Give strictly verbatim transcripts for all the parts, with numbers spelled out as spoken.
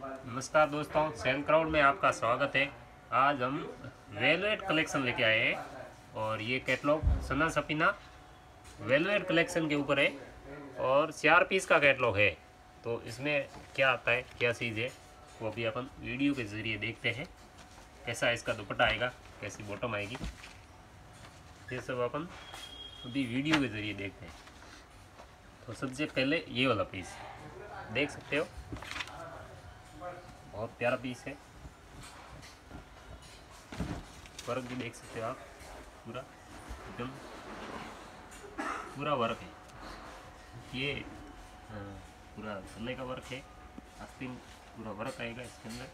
नमस्कार दोस्तों, sand crowd में आपका स्वागत है। आज हम वेलवेट कलेक्शन लेके आए हैं और ये catalogue Sana Safina velvet collection के ऊपर है और चार पीस का कैटलॉग है। तो इसमें क्या आता है, क्या चीज़ है, वो अभी अपन वीडियो के ज़रिए देखते हैं। कैसा इसका दुपट्टा आएगा, कैसी बॉटम आएगी, ये सब अपन अभी वीडियो के ज़रिए देखते हैं। तो सबसे पहले ये वाला पीस देख सकते हो, बहुत प्यारा पीस है। वर्क भी देख सकते हो आप, पूरा एकदम पूरा वर्क है। ये पूरा गले का वर्क है, आस्तीन पूरा वर्क आएगा इसके अंदर।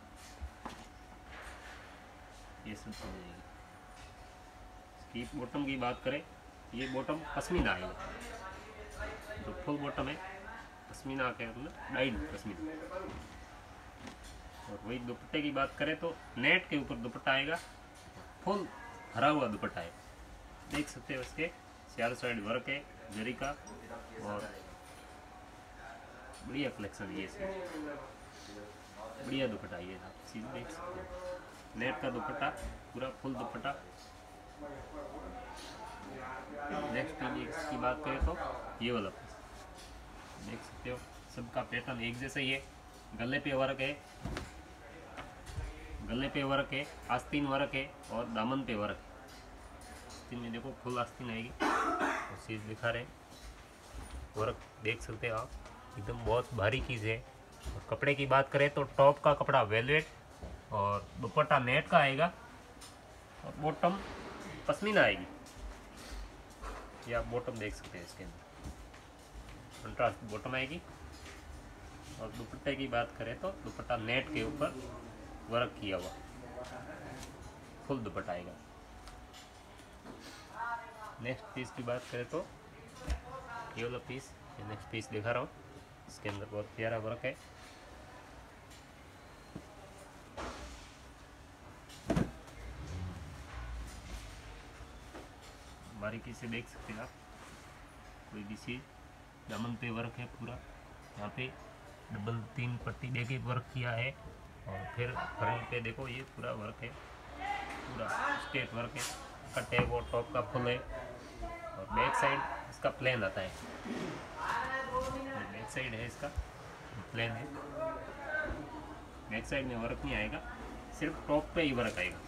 ये सब हो जाएगी। इसकी बॉटम की बात करें, ये बॉटम पश्मीना आएगा, तो फुल बॉटम है पश्मीना के अंदर, डाइड पश्मीना। और वही दुपट्टे की बात करें तो नेट के ऊपर दुपट्टा आएगा, फुल भरा हुआ दुपट्टा है। देख सकते हो इसके चारों साइड वर्क है जरी का, और बढ़िया कलेक्शन ये से बढ़िया दुपट्टा ये आप सीधे देख सकते हो। नेट का दुपट्टा, पूरा फुल दुपट्टा। नेक्स्ट इसकी बात करें तो ये वाला देख सकते हो, सबका पैटर्न एक जैसा ही है। गले पे वर्क है, गले पे वर्क है, आस्तीन वर्क है और दामन पे वर्क है। आस्तीन में देखो फुल आस्तीन आएगी और चीज़ दिखा रहे वर्क देख सकते हो आप, एकदम बहुत भारी चीज़ है। और कपड़े की बात करें तो टॉप का कपड़ा वेलवेट और दुपट्टा नेट का आएगा और बॉटम पश्मीना आएगी। ये आप बॉटम देख सकते हैं, इसके अंदर कंट्रास्ट बॉटम आएगी। और दुपट्टे की बात करें तो दुपट्टा नेट के ऊपर वर्क किया हुआ फुल दुपट्टा आएगा। नेक्स्ट पीस की बात करें तो ये वाला पीस, ये नेक्स्ट पीस दिखा रहा हूँ। इसके अंदर बहुत प्यारा वर्क है। बारीकी से देख सकते हैं आप, कोई भी चीज़ दामन पे वर्क है पूरा। यहाँ पे डबल तीन पट्टी देके वर्क किया है और फिर फ्रंट पे देखो ये पूरा वर्क है, पूरा स्ट्रेट वर्क है। कट है वो टॉप का फुल है और बैक साइड इसका प्लेन आता है। बैक साइड है इसका प्लेन है, बैक साइड में वर्क नहीं आएगा, सिर्फ टॉप पे ही वर्क आएगा।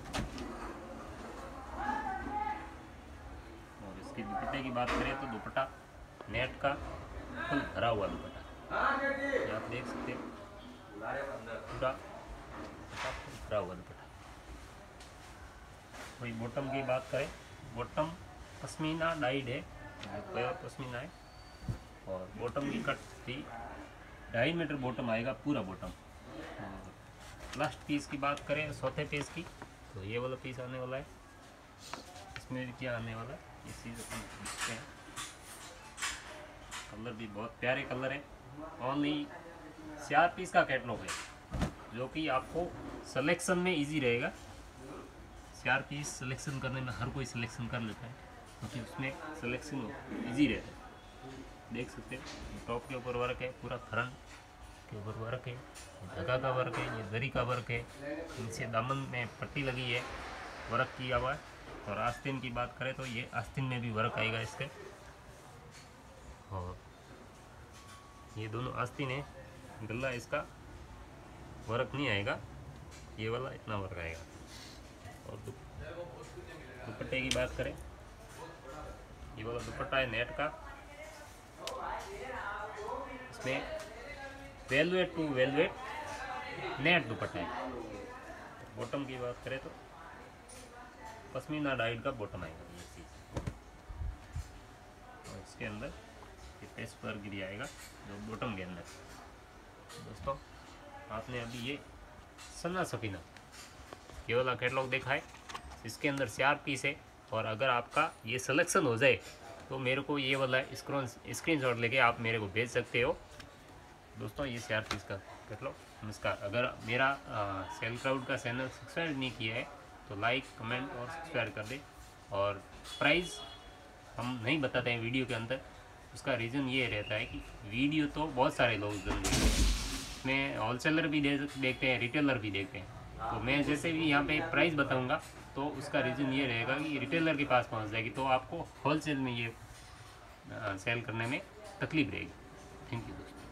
और इसकी दुपट्टे की बात करें तो दुपट्टा नेट का फुल भरा हुआ दुपट्टा आप देख सकते हो, पूरा भरा हुआ दुपट्टा। वही बॉटम की बात करें, बॉटम पश्मीना डाइड है, प्योर पश्मीना है। और बॉटम की कट थी ढाई मीटर बॉटम आएगा पूरा बॉटम। लास्ट पीस की बात करें चौथे पीस की, तो ये वाला पीस आने वाला है। इसमें क्या आने वाला है, ये चीज़ अपन देखते हैं। कलर भी बहुत प्यारे कलर है। ओनली चार पीस का कैटलॉग है, जो कि आपको सिलेक्शन में इजी रहेगा। चार पीस सिलेक्शन करने में हर कोई सिलेक्शन कर लेता है, क्योंकि तो उसमें सिलेक्शन इजी रहता है। देख सकते हैं टॉप के ऊपर वर्क है, पूरा फ्रंट के ऊपर वर्क है, धागा का वर्क है, ये जरी का वर्क है। नीचे दामन में पट्टी लगी है, वर्क किया हुआ है। और आस्तीन की बात करें तो ये आस्तीन में भी वर्क आएगा इसके। और ये दोनों आस्तीन है, गला इसका वर्क नहीं आएगा, ये वाला इतना वर्क आएगा। और दुपट्टे की बात करें, ये वाला दुपट्टा है नेट का, इसमें velvet to velvet net dupatta है। बॉटम की बात करें तो पश्मीना डाइड का बॉटम आएगा ये चीज़। और इसके अंदर ये पेस्ट पर गिरी आएगा जो बॉटम के अंदर। दोस्तों आपने अभी ये सना सफीना ये वाला कैटलॉग देखा है, इसके अंदर चार पीस है। और अगर आपका ये सिलेक्शन हो जाए तो मेरे को ये वाला स्क्रीन स्क्रीनशॉट लेके आप मेरे को भेज सकते हो। दोस्तों ये चार पीस का कैटलॉग। नमस्कार। अगर मेरा सैंड क्राउड का चैनल सब्सक्राइब नहीं किया है तो लाइक कमेंट और सब्सक्राइब कर दे। और प्राइस हम नहीं बताते हैं वीडियो के अंदर, उसका रीज़न ये रहता है कि वीडियो तो बहुत सारे लोग इसमें होलसेलर भी दे देखते हैं, रिटेलर भी देखते हैं। तो मैं जैसे भी यहाँ पे प्राइस बताऊँगा तो उसका रीज़न ये रहेगा कि रिटेलर के पास पहुँच जाएगी तो आपको होलसेल में ये सेल करने में तकलीफ रहेगी। थैंक यू दोस्तों।